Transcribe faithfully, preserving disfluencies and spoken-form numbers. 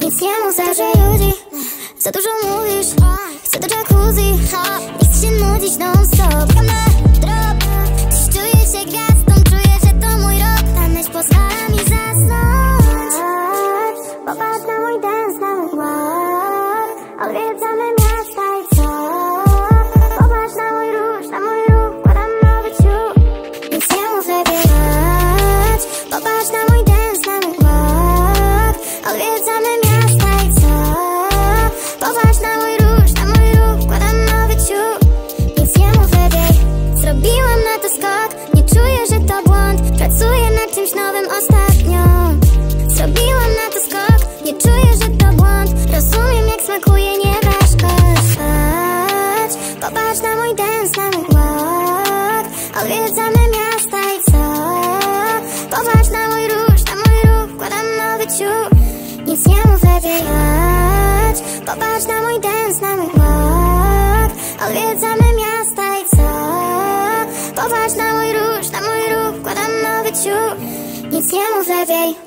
Nic nie mów, że ludzi. Za dużo mówisz, chcę do jacuzzi. Nie chcę się nudzić non stop. Drop, dziś czuję się gwiazdą. Czuję, że to mój rok. Ta myśl pozwala mi zasnąć. Popatrz na mój dance, na mój walk. Odwiedzamy miasta i co? Popatrz na mój róż, na mój ruch. Kładam nowy ciuch. Nic nie mów, lepiej chodź. Popatrz na mój dance, na mój walk. Odwiedzamy miasta i co? Popatrz na mój róż, na mój ruch. Kładam nowy ciuch. Nic nie mów, lepiej. Zrobiłam na to skok. Nie czuję, że to błąd. Pracuję nad czymś nowym ostatnio. Zrobiłam na to skok. Nie czuję, że to błąd. Rozumiem, jak smakuje, nie waż kochać. Popatrz na mój dance, na mój walk. Odwiedzamy miasta i co? Popatrz na mój róż, na mój ruch. Wkładam nowy ciuch. Nic nie mów, lepiej chodź. Popatrz na mój dance, na mój walk. Odwiedzamy miasta i co? Popatrz na mój róż, na mój ruch. Wkładam nowy ciuch. Nic nie mów, lepiej.